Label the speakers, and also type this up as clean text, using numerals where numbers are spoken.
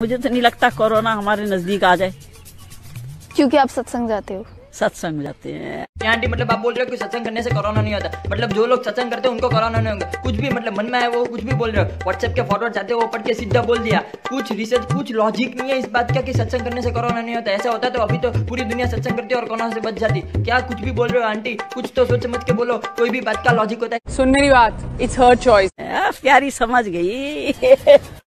Speaker 1: मुझे तो नहीं लगता कोरोना हमारे नजदीक आ जाए,
Speaker 2: क्योंकि आप सत्संग जाते हो।
Speaker 1: सत्संग जाते हैं।
Speaker 3: आंटी मतलब आप बोल रहे हो कि सत्संग करने से कोरोना नहीं होता, मतलब जो लोग सत्संग करते हैं उनको कोरोना नहीं होगा। कुछ भी मतलब मन में है वो कुछ भी बोल रहे हो, व्हाट्सएप के फॉरवर्ड चाहते हो वो पढ़ के सीधा बोल दिया। कुछ रिसर्च कुछ लॉजिक नहीं है इस बात का कि सत्संग करने से कोरोना नहीं होता। ऐसा होता तो अभी तो पूरी दुनिया सत्संग करती और कोरोना से बच जाती। क्या कुछ भी बोल रहे हो आंटी, कुछ तो सोच समझ के बोलो, कोई भी बात का लॉजिक होता है।
Speaker 4: सुन मेरी बात, इट्स हर चॉइस।
Speaker 1: प्यारी समझ गई।